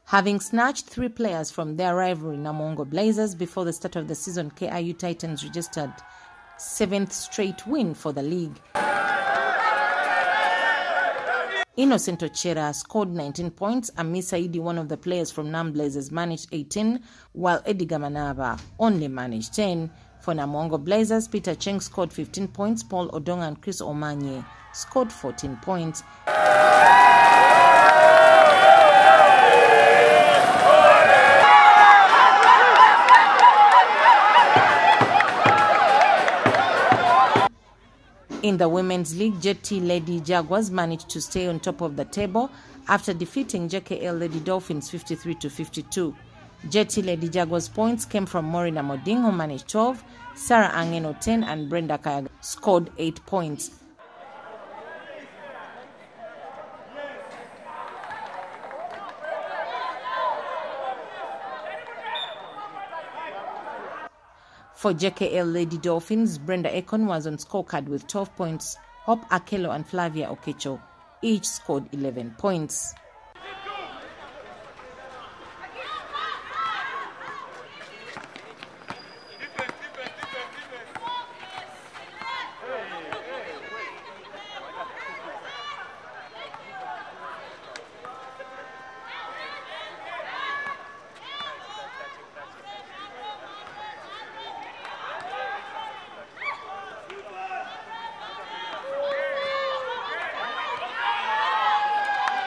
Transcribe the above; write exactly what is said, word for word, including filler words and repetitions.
Having snatched three players from their rivalry Namongo Blazers before the start of the season, K I U Titans registered seventh straight win for the league. Innocent Ochera scored nineteen points. Ami Saidi, one of the players from Nam Blazers, managed eighteen, while Eddie Gamanaba only managed ten. For Namongo Blazers, Peter Cheng scored fifteen points. Paul Odong and Chris Omanye scored fourteen points. In the Women's League, J T Lady Jaguars managed to stay on top of the table after defeating J K L Lady Dolphins fifty-three to fifty-two. J T Lady Jaguars points came from Morina Moding, who managed twelve, Sarah Angeno ten, and Brenda Kayaga scored eight points. For J K L Lady Dolphins, Brenda Ekon was on scorecard with twelve points. Hope Akelo and Flavia Okecho each scored eleven points.